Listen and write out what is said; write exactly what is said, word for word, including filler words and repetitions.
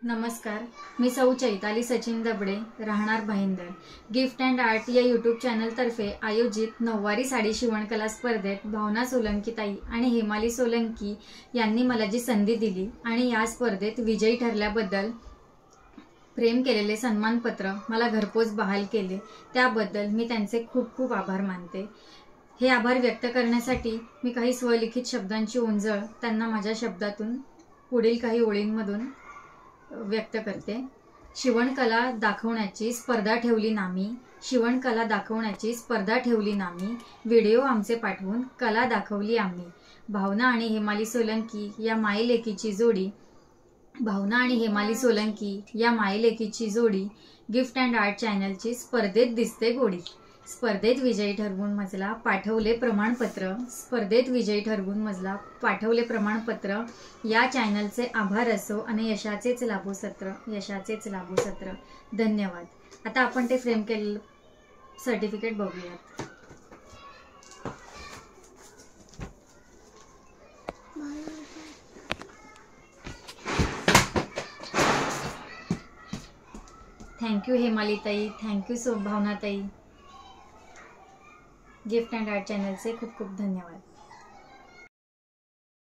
नमस्कार, मी सौ चैताली सचिन दबडे, राहणार भाईंदर. गिफ्ट अँड आर्ट या यूट्यूब चॅनलतर्फे आयोजित नऊवारी साडी शिवणकला स्पर्धेत भावना सोलंकी ताई आणि हेमाली सोलंकी यांनी मला जी संधी दिली आणि या स्पर्धेत विजयी ठरल्याबद्दल प्रेम केलेले सन्मानपत्र मला घरपोच बहाल केले, त्याबद्दल मी त्यांचे खूप खूप आभार मानते. हे आभार व्यक्त करण्यासाठी मी काही स्वलिखित शब्दांची ओंजळ त्यांना माझ्या शब्दातून पुढील काही ओळींमधून व्यक्त करते. शिवणकला दाखवण्याची स्पर्धा ठेवली नामी, शिवणकला दाखवण्याची स्पर्धा ठेवली नामी, व्हिडिओ आमचे पाठवून कला दाखवली आम्ही. भावना आणि हेमाली सोलंकी या मायलेकीची जोडी भावना आणि हेमाली सोलंकी या मायलेकीची जोडी गिफ्ट अँड आर्ट चॅनलची स्पर्धेत दिसते गोडी. स्पर्धेत विजयी ठरवून मजला पाठवले प्रमाणपत्र स्पर्धेत विजयी ठरवून मजला पाठवले प्रमाणपत्र या चॅनलचे आभार असो आणि यशाचेच लाभो सत्र यशाचेच लाभो सत्र धन्यवाद. आता आपण ते फ्रेम केलेलं सर्टिफिकेट बघूयात. थँक्यू हेमाली ताई, थँक्यू सो भावना ताई. गिफ्ट अँड आर्ट चॅनलचे खूप खूप धन्यवाद.